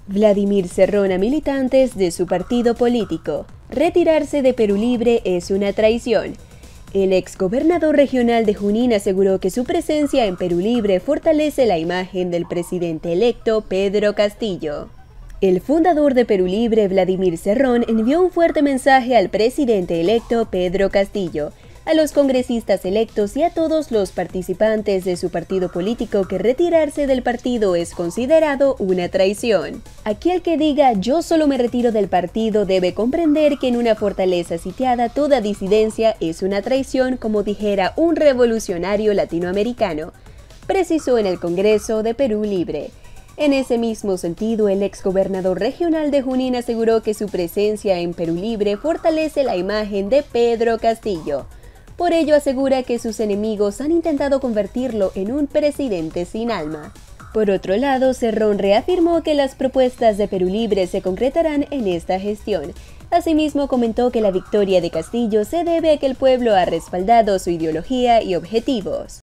Vladimir Cerrón a militantes de su partido político. Retirarse de Perú Libre es una traición. El exgobernador regional de Junín aseguró que su presencia en Perú Libre fortalece la imagen del presidente electo Pedro Castillo. El fundador de Perú Libre, Vladimir Cerrón, envió un fuerte mensaje al presidente electo Pedro Castillo, a los congresistas electos y a todos los participantes de su partido político que retirarse del partido es considerado una traición. Aquel que diga "yo solo me retiro del partido" debe comprender que en una fortaleza sitiada toda disidencia es una traición, como dijera un revolucionario latinoamericano, precisó en el Congreso de Perú Libre. En ese mismo sentido, el exgobernador regional de Junín aseguró que su presencia en Perú Libre fortalece la imagen de Pedro Castillo. Por ello asegura que sus enemigos han intentado convertirlo en un presidente sin alma. Por otro lado, Cerrón reafirmó que las propuestas de Perú Libre se concretarán en esta gestión. Asimismo, comentó que la victoria de Castillo se debe a que el pueblo ha respaldado su ideología y objetivos.